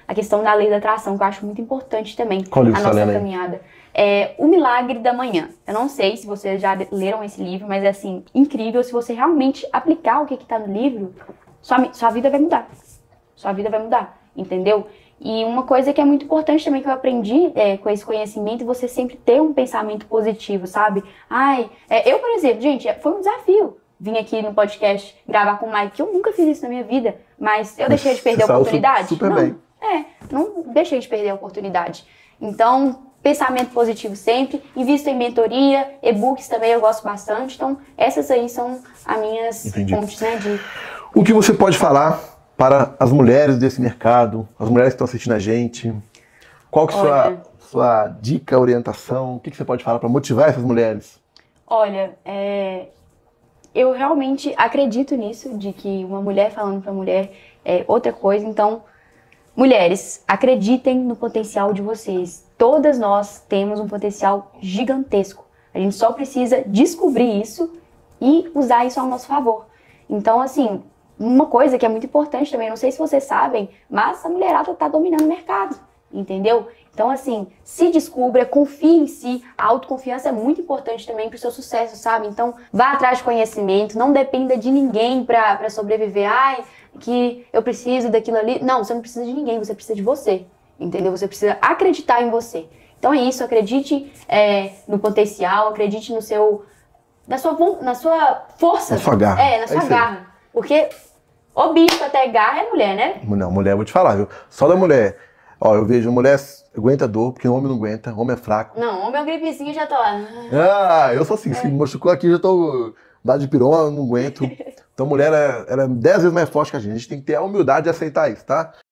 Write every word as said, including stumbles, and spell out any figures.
a questão da lei da atração, que eu acho muito importante também Qual livro na você nossa tá lendo aí? caminhada. É O Milagre da Manhã. Eu não sei se vocês já leram esse livro, mas é assim, incrível. Se você realmente aplicar o que está no livro, sua, sua vida vai mudar. Sua vida vai mudar, entendeu? E uma coisa que é muito importante também que eu aprendi é, com esse conhecimento, você sempre ter um pensamento positivo, sabe? Ai, é, eu, por exemplo, gente, foi um desafio vim aqui no podcast gravar com o Mike, que eu nunca fiz isso na minha vida, mas eu deixei de perder a oportunidade? Super não, bem. é, não deixei de perder a oportunidade. Então, pensamento positivo sempre, invisto em mentoria, e-books também eu gosto bastante, então essas aí são as minhas Entendi. fontes, né, de... O que você pode falar para as mulheres desse mercado, as mulheres que estão assistindo a gente? Qual que é a sua, sua dica, orientação? O que, que você pode falar para motivar essas mulheres? Olha, é, eu realmente acredito nisso, de que uma mulher falando para mulher é outra coisa. Então, mulheres, acreditem no potencial de vocês. Todas nós temos um potencial gigantesco. A gente só precisa descobrir isso e usar isso ao nosso favor. Então, assim, uma coisa que é muito importante também, não sei se vocês sabem, mas a mulherada tá dominando o mercado, entendeu? Então, assim, se descubra, confie em si. A autoconfiança é muito importante também pro seu sucesso, sabe? Então, vá atrás de conhecimento, não dependa de ninguém pra, pra sobreviver. Ai, que eu preciso daquilo ali. Não, você não precisa de ninguém, você precisa de você, entendeu? Você precisa acreditar em você. Então é isso, acredite é, no potencial, acredite no seu, na sua, na sua força. Na sua garra. É, na sua é garra. Porque o bicho até garra é mulher, né? Não, mulher, eu vou te falar, viu? Só da mulher. Ó, eu vejo mulher aguenta dor, porque homem não aguenta, homem é fraco. Não, homem é um gripezinho já tá lá. Ah, eu sou assim, se me machucou aqui, já tô dado de pirona, não aguento. Então mulher é, ela é dez vezes mais forte que a gente. A gente tem que ter a humildade de aceitar isso, tá?